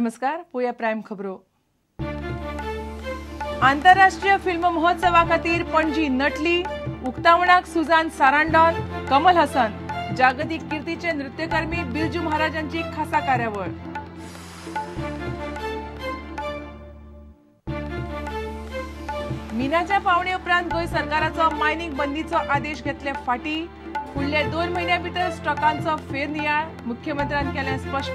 नमस्कार, पोया प्राइम खबरो। आंतरराष्ट्रीय फिल्म महोत्सवा खातीर पणजी नटली। उक्तावणाक सुजान सारांडॉन, कमल हसन, जागतिक कीर्तीचे नृत्यकर्मी बिरजू महाराजांची खासा कार्यावळ। मिनाच्या पावणे उपरांत गोंय सरकाराचो मायनिंग बंदीचो आदेश घेतले फाटी। फुडल्या 2 म्हयन्या भितर स्टॉकांचो फेरनियाळ, मुख्यमंत्र्यान केलें स्पश्ट।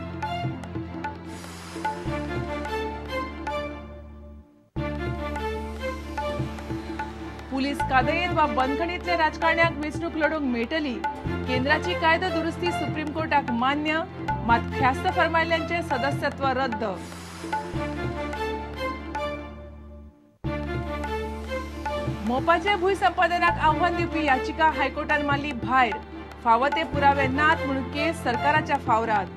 पुलीस कादयेन वा बंदखणींतल्या राजकारण्यांक वेंचणूक लढोवंक मेळटली। केंद्राची कायदो दुरुस्ती सुप्रीम कोर्टाक मान्य, मात ख्यास्त फर्मायल्ल्यांचे सदस्यत्व रद्द। मोपाचे भूंयसंपादनाक आव्हान दिवपी याचिका हायकोर्टान मारली भायर। फावो ते पुरावे नात म्हणून केस सरकाराच्या फावरात।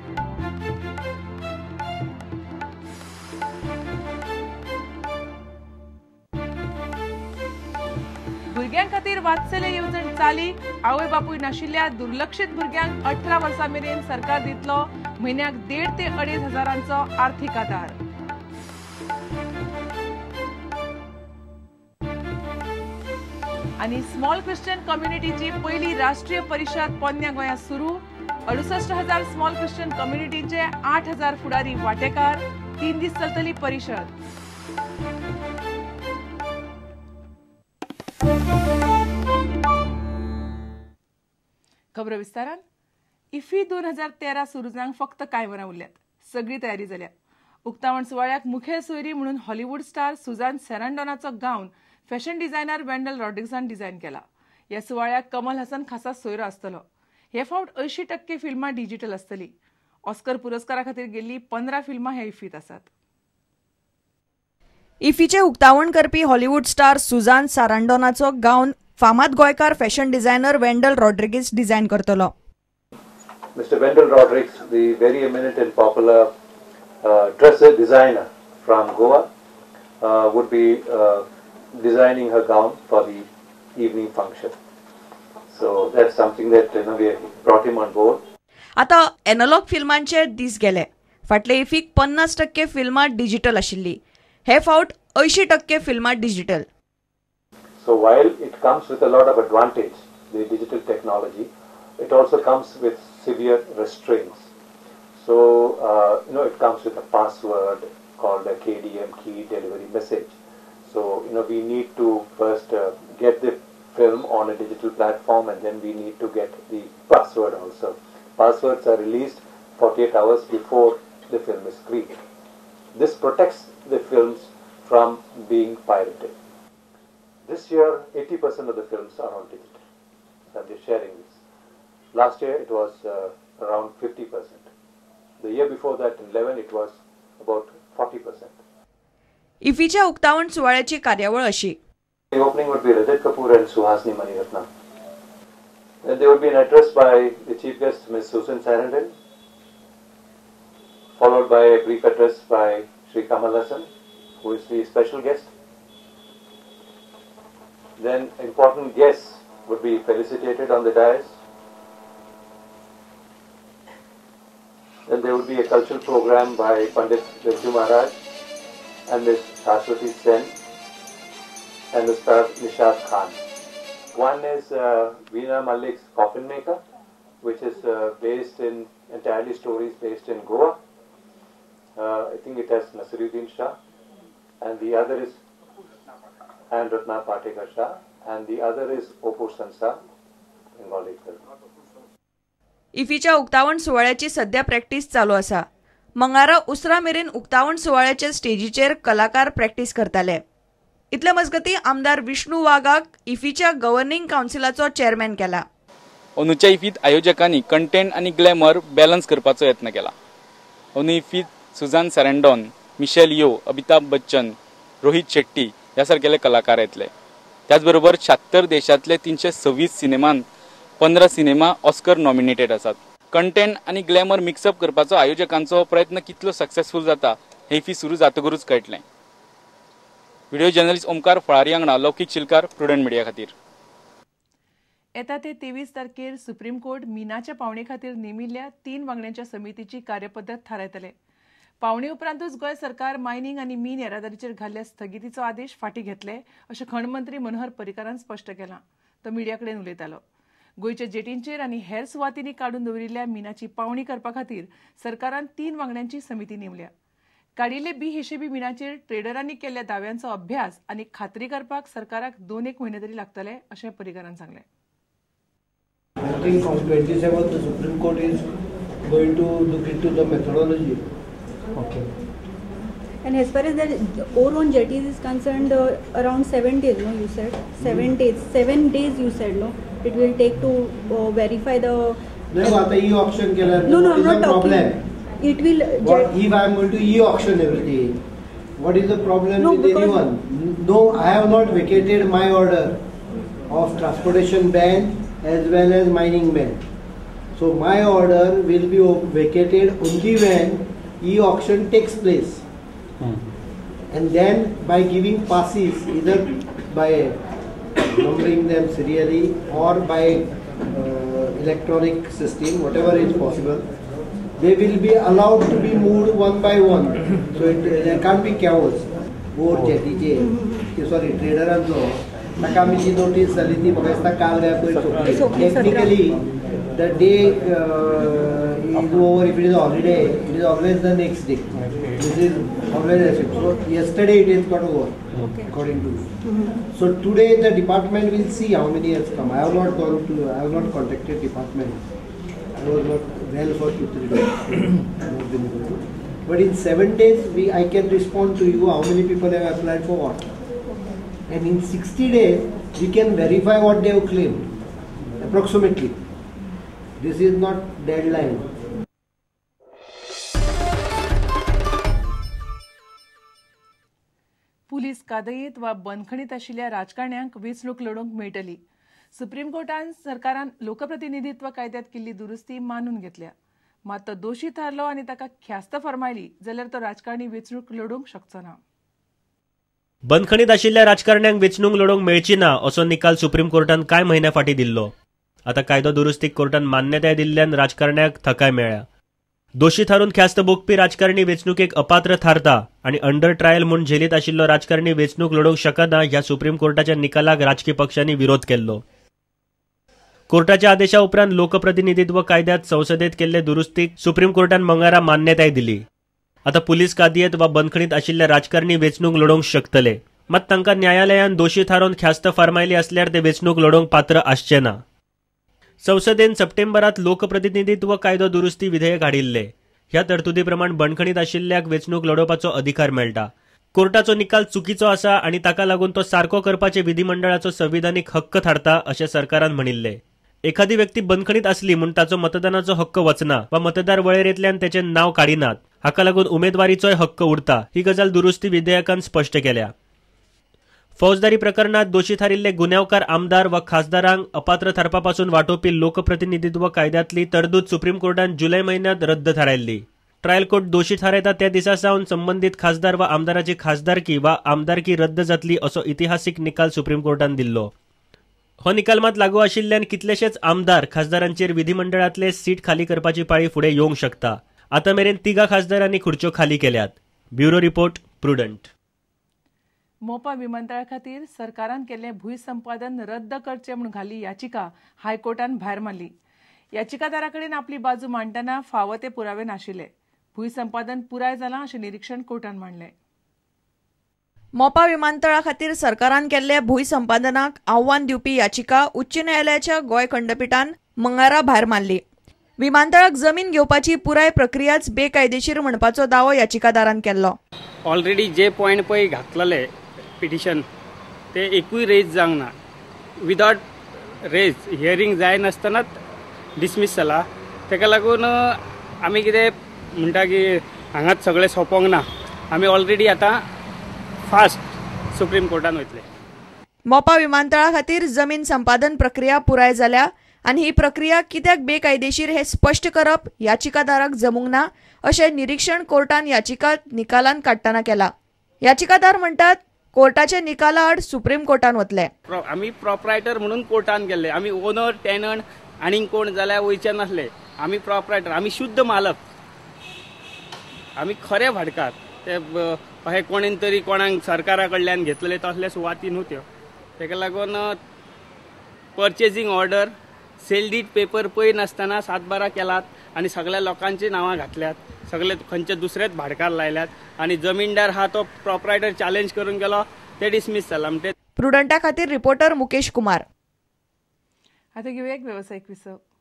भुरग्यां खातीर वात्सल्य येवजण चालीक। आवय बापूय नाशिल्ल्या दुर्लक्षित भुरग्यांक 18 वर्सां मेरेन सरकार दितलो म्हयन्याक 1.5 ते 2.5 हजारांचो आर्थीक आदार। आणि स्मॉल ख्रिश्चन कम्युनिटीची पहिली राष्ट्रीय परिषद पोन्न्या गोंयांत सुरू। 68,000 स्मॉल ख्रिश्चन कम्युनिटीचे 8,000 फुडारी वांटेकार। 3 दीस चलतली परिषद। खबर विस्तारान। इफ्फी 2013 सुरू जावंक फक्त कांय वरां उरल्यात। सगळी तयारी जाल्या। उक्तावण सुवाळ्याक मुखेल सोयरी म्हणून हॉलिवूड स्टार सुजान सॅरांडॉनाचो गावन फॅशन डिझायनर वेंडल रॉड्रिग्सान डिझायन केला। ह्या सुवाळ्याक कमल हसन खासा सोयरो आसतलो। हे फावट 80% फिल्मां डिजिटल आसतली। ऑस्कर पुरस्कारा खातीर गेल्ली 15 फिल्मां ह्या इफ्फीत आसात। इफ्फीचे उक्तावण करपी हॉलिवूड स्टार सुजान सारांडॉनाचो गावन फामाद गोंयकार fashion designer Wendell Rodrigues design करतलो। Mr. Wendell Rodrigues, the very eminent and popular dresser designer from Goa, would be designing her gown for the evening function. So that's something that we brought him on board. आता analog फिल्मांचे दीस गेले। फाटले इफ्फीक 50% फिल्मां digital आशिल्ली। हे फावट 80% फिल्मां digital. So while it comes with a lot of advantage, the digital technology, it also comes with severe restraints. So it comes with a password called a KDM, key delivery message. So we need to first get the film on a digital platform, and then we need to get the password also. Passwords are released 48 hours before the film is screened. This protects the films from being pirated. This year, 80% of the films are on digital, and they're sharing this. Last year, it was around 50%. The year before that, in 11, it was about 40%. इफ्फीच्या उक्तावण सुवाळ्याची कार्यावळ अशी. The opening would be Rajat Kapoor and Suhasini Maniratnam. Then there would be an address by the chief guest, Ms. Susan Sarandon, followed by a brief address by Sri Kamal Hassan, who is the special guest. Then important guests would be felicitated on the dais. Then there would be a cultural program by Pandit Birju Maharaj and Ms. Shashwati Sen and Mr. Nishad Khan. One is Veena Mallik's Coffin Maker, which is based in entirely stories based in Goa. I think it has Nasiruddin Shah, and the other is and Ratna Patekar Shah, and the other is Opur Sansa, Bengali film. इफ्फीच्या उक्तावण सुवाळ्याची सध्या practice चालू आसा। मंगळारा उसरा मेरेन उक्तावण सुवाळ्याच्या स्टेजीचेर कलाकार practice करताले। इतले मजगती आमदार विष्णू वाघाक इफ्फीच्या गव्हर्निंग काउन्सिलाचो चेअरमॅन केला। अंदूच्या इफ्फीत आयोजकांनी कंटेंट आणि ग्लॅमर बॅलन्स करपाचो यत्न केला। अंदू इफ्फीत Susan Sarandon, Michelle Yeoh, Amitabh Bachchan, Rohit Shetty यासारखे कलाकार येतले। त्याचबरोबर 76 देशातले 326 सिनेमान 15 सिनेमा ऑस्कर नॉमिनेटेड आसात। कंटेंट आणि ग्लॅमर मिक्सअप करपाचो आयोजकांचो प्रयत्न कितलो सक्सेसफुल जाता हे इफ्फी सुरू जातकरूच कळटलें। व्हिडिओ जर्नलिस्ट ओमकार फळारी आंगणा, लौकिक चिलकार, प्रुडंट मिडिया खातीर। येता ते 23 तारखेर सुप्रीम कोर्ट मिनाच्या पावणे खातीर नेमिल्ल्या 3 वांगड्यांच्या समितीची कार्यपद्दत थारायतले। पावणे उपरांतूच गोंय सरकार मायनिंग आनी मीन येरादारीचेर घाल्ल्या स्थगितीचो आदेश फाटीं घेतले अशें खण मंत्री मनोहर पर्रीकारान स्पश्ट केलां. तो मिडिया कडेन उलयतालो. गोंयच्या जेटींचेर आनी हेर सुवातींनी काडून दवरिल्ल्या मिनाची पावणी करपा खातीर सरकारान 3 वांगड्यांची समिती नेमल्या. काडिल्ले हिशेबी मिनाचेर ट्रेडरांनी केल्ल्या दाव्यांचो अभ्यास आनी खात्री करपाक सरकाराक 2-1 म्हयने तरी लागतले अशें पर्रीकारान सांगलें. I think on 27th the Supreme Court is going to look into the methodology. Okay. And as far as the ore on jetties is concerned, around 7 days, no, you said? 7 days. 7 days you said, no? It will take to verify the... No, आता e-auction केला. No, I'm not problem. talking. It will... If I am going to e-auction everything, what is the problem with anyone? No, I have not vacated my order of transportation ban as well as mining ban. So my order will be vacated only when e-auction takes place. And then by giving passes, either by numbering them serially or by electronic system, whatever is possible, they will be allowed to be moved one by one. So there can't be chaos. Or jetty, sorry, traderanzo. ताका आमी जी notice जाली ती म्हाका दिसता काल काय पयर सोंपली. Technically, the day is over. If it is a holiday, it is always the next day. This is always the same. So yesterday it has got over, according to me. So today the department will see how many has come. I have not contacted department. I was not well for 2-3 days. But in 7 days, I can respond to you how many people have applied for what. And in 60 days, we can verify what they have claimed, approximately. This is not deadline. Police कादयीत वा बंदखणीत आशिल्ल्या राजकारण्यांक वेंचणूक लडोवंक मेळटली. Supreme कोर्टान सरकारान लोकप्रतिनिधित्व कायद्यात केल्ली दुरुस्ती मानून घेतल्या. मात तो दोशी थारलो आनी ताका ख्यास्त फरमायली जाल्यार तो राजकारणी वेंचणूक लडोवंक शकचो ना. बंदखणीत आशिल्ल्या राजकारण्यांक वेंचणूक लडोवंक मेळची ना असो निकाल सुप्रीम कोर्टान कांय म्हयन्या फाटीं दिल्लो. आता कायदो दुरुस्तीक कोर्टान मान्यताय दिल्ल्यान राजकारण्यांक थकाय मेळ्ळ्या. दोशी थारून ख्यास्त भोगपी राजकारणी वेंचणुकेक अपात्र थारता आनी अंडर ट्रायल म्हूण जेलीत आशिल्लो राजकारणी वेंचणूक लडोवंक शकना ह्या सुप्रीम कोर्टाच्या निकालाक राजकीय पक्षांनी विरोध केल्लो. कोर्टाच्या आदेशा उपरांत लोकप्रतिनिधित्व कायद्यात संसदेत केल्ले दुरुस्तीक सुप्रीम कोर्टान मंगळारा मान्यताय दिली. आता पुलीस कादयेत वा बंदखणीत आशिल्ल्या राजकारणी वेंचणूक लडोवंक शकतले. मात तांकां न्यायालयान दोशी थारोवन ख्यास्त फरमायली असल्यार ते वेंचणूक लडोवंक पात्र आसचे ना. संसदेन सप्टेंबरात लोकप्रतिनिधित्व कायदो दुरुस्ती विधेयक हाडिल्ले. ह्या तरतुदी प्रमाण बंदखणीत आशिल्ल्याक वेंचणूक लडोवपाचो अधिकार मेळटा. कोर्टाचो निकाल चुकीचो आसा आनी ताका लागून तो सारको करपाचे विधिमंडळाचो संविधानीक हक्क थारता अशें सरकारान म्हणिल्ले. एखादी व्यक्ती बंदखणीत असली म्हूण ताचो मतदानाचो हक्क वचना वा मतदार वळेरेंतल्यान तेचें नांव काडिनात हाका लागून उमेदवारीचोय हक्क उरता ही गजाल दुरुस्ती विधेयकान स्पश्ट केल्या. फौजदारी प्रकरणात दोशी थारिल्ले गुन्यांवकार आमदार वा खासदारांक अपात्र थारपापासून वांटोवपी लोकप्रतिनिधित्व कायद्यांतली तरतूद सुप्रीम कोर्टान जुलय म्हयन्यांत रद्द थारायल्ली. ट्रायल कोर्ट दोशी थारायता त्या दिसा सावन संबंदीत खासदार वा आमदाराची खासदारकी वा आमदारकी रद्द जातली असो इतिहासीक निकाल सुप्रीम कोर्टान दिल्लो. हो निकाल मात लागू आशिल्ल्यान कितलेशेच आमदार खासदारांचेर विधिमंडळातले सीट खाली करपाची पाळी फुडें येवंक शकता. आता मेरेन 3 खासदारांनी खुर्च्यो खाली केल्यात. Bureau report Prudent. मोपा विमानतळा खातीर सरकारान केल्लें भूंयसंपादन रद्द करचें म्हूण घाल्ली याचिका हायकोर्टान भायर मारली. याचिकादारा कडेन आपली बाजू मांडटना फावो ते पुरावे नाशिल्ले. भूंयसंपादन पुराय जालां अशें निरीक्षण कोर्टान मांडलें. मोपा विमानतळा खातीर सरकारान केल्ल्या भूंयसंपादनाक आव्हान दिवपी याचिका उच्च न्यायालयाच्या गोंय खंडपीठान मंगळारा भायर मारली. विमानतळाक जमीन घेवपाची पुराय प्रक्रियाच बेकायदेशीर म्हणपाचो दावो याचिकादारान केल्लो. ऑलरेडी जे पॉयंट पळय घातलेले पिटिशन ते एकूय रेज जावंक ना. विदाउट रेज हियरींग जाय नासतनाच डिसमीस जाला. ताका लागून आमी कितें म्हणटा की हांगाच सगळें सोंपोंक ना. आमी ऑलरेडी आतां फास्ट सुप्रीम कोर्टान वयतले. मोपा विमानतळा खातीर जमीन संपादन प्रक्रिया पुराय जाल्या आनी ही प्रक्रिया कित्याक बेकायदेशीर हे स्पश्ट करप याचिकादाराक जमूंक ना अशें निरीक्षण कोर्टान याचिका निकालान काडटना केला. याचिकादार म्हणटात कोर्टाच्या निकाला आड सुप्रीम कोर्टान वतले. आमी प्रॉपरायटर म्हणून कोर्टान गेल्ले. आमी ओनर टेनंट आनीक कोण जाल्यार वयचे नासले. आमी प्रॉपरायटर, आमी शुद्ध मालक. आमी खरे भाडकार ते अशें कोणेन तरी कोणाक सरकारा कडल्यान घेतलेले तसले सुवाती न्हू त्यो तेका लागून purchasing order sale deed paper पळय नासतना 7/12 केलात आनी सगळ्या लोकांची नांवां घातल्यात सगळे खंयचे दुसरेच भाडकार लायल्यात आनी जमीनदार हा तो प्रॉपरायटर चॅलेंज करून गेलो ते डिसमीस जाला म्हणजे प्रुडंटा खातीर रिपोर्टर मुकेश कुमार. आता घेऊया एक व्यावसायिक विसव.